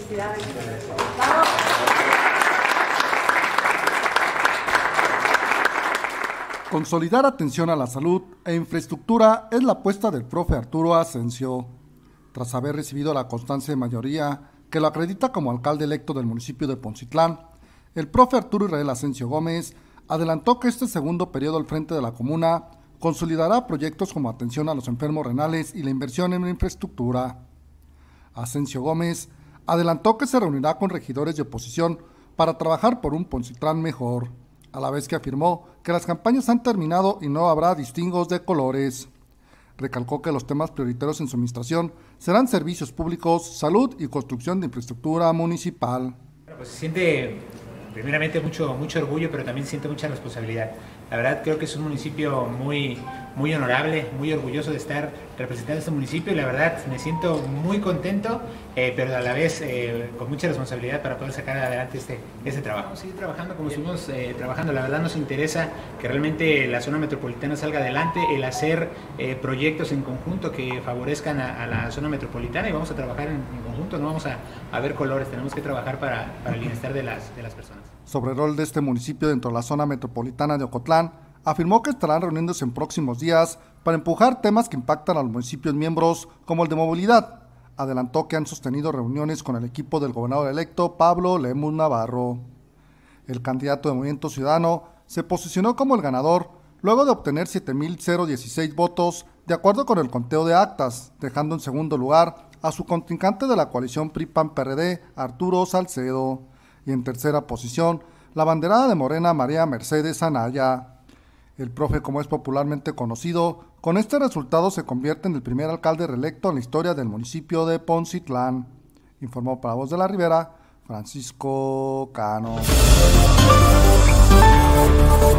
Consolidar atención a la salud e infraestructura es la apuesta del profe Arturo Asensio. Tras haber recibido la constancia de mayoría que lo acredita como alcalde electo del municipio de Poncitlán, el profe Arturo Israel Asensio Gómez adelantó que este segundo periodo al frente de la comuna consolidará proyectos como atención a los enfermos renales y la inversión en infraestructura. Asensio Gómez adelantó que se reunirá con regidores de oposición para trabajar por un Poncitlán mejor, a la vez que afirmó que las campañas han terminado y no habrá distingos de colores. Recalcó que los temas prioritarios en su administración serán servicios públicos, salud y construcción de infraestructura municipal. Pues se siente primeramente mucho orgullo, pero también se siente mucha responsabilidad. La verdad creo que es un municipio muy honorable, muy orgulloso de estar representando este municipio y la verdad me siento muy contento, pero a la vez con mucha responsabilidad para poder sacar adelante este trabajo. Seguir trabajando como estuvimos trabajando, la verdad nos interesa que realmente la zona metropolitana salga adelante, el hacer proyectos en conjunto que favorezcan a la zona metropolitana y vamos a trabajar en conjunto, no vamos a ver colores, tenemos que trabajar para el bienestar de las personas. Sobre el rol de este municipio dentro de la zona metropolitana de Ocotlán, afirmó que estarán reuniéndose en próximos días para empujar temas que impactan a los municipios miembros, como el de movilidad. Adelantó que han sostenido reuniones con el equipo del gobernador electo Pablo Lemus Navarro. El candidato de Movimiento Ciudadano se posicionó como el ganador luego de obtener 7,016 votos de acuerdo con el conteo de actas, dejando en segundo lugar a su contrincante de la coalición PRI-PAN-PRD, Arturo Salcedo, y en tercera posición la banderada de Morena María Mercedes Anaya. El profe, como es popularmente conocido, con este resultado se convierte en el primer alcalde reelecto en la historia del municipio de Poncitlán. Informó para Voz de la Ribera, Francisco Cano.